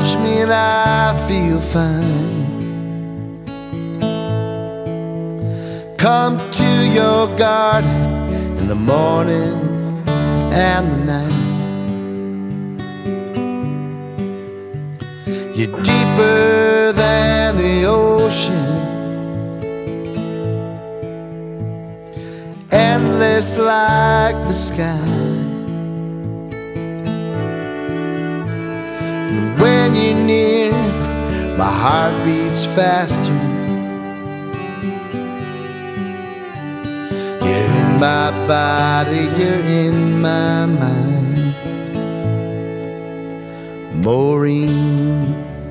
touch me and I feel fine. Come to your garden in the morning and the night. You're deeper than the ocean, endless like the sky. And when you're near, my heart beats faster. You're in my body, you're in my mind. Maureen,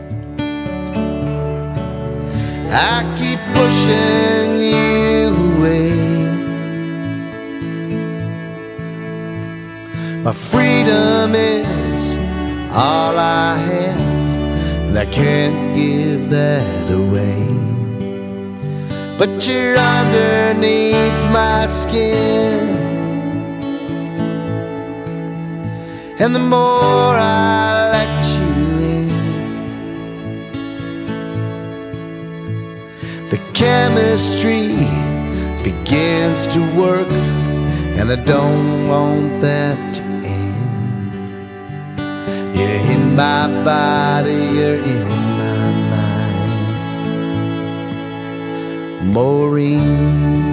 I keep pushing you away. My freedom is all I have, and I can't give that away. But you're underneath my skin, and the more I let you in, the chemistry begins to work, and I don't want that to end. You're in my body, you're in my mind. Maureen,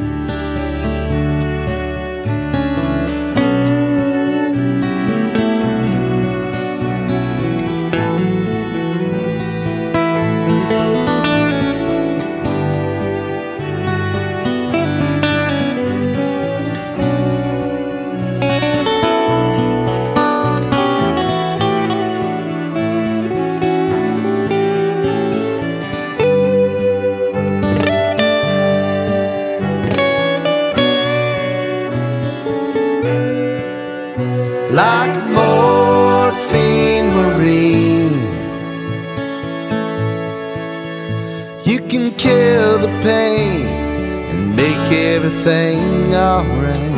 like morphine, Maureen, you can kill the pain and make everything alright.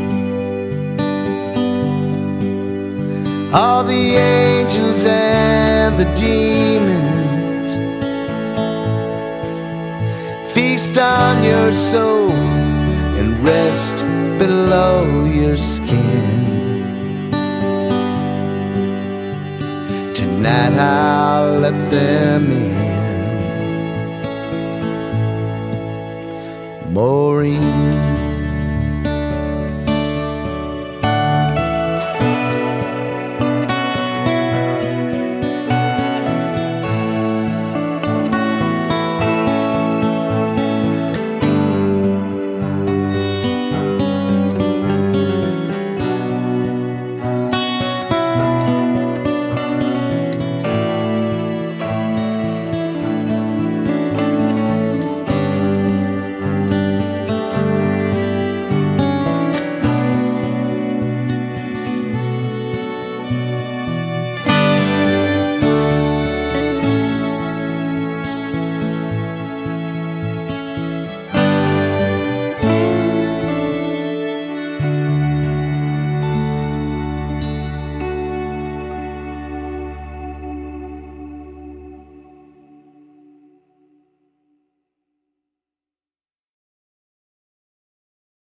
All the angels and the demons feast on your soul and rest below your skin. Tonight I'll let them in. Maureen.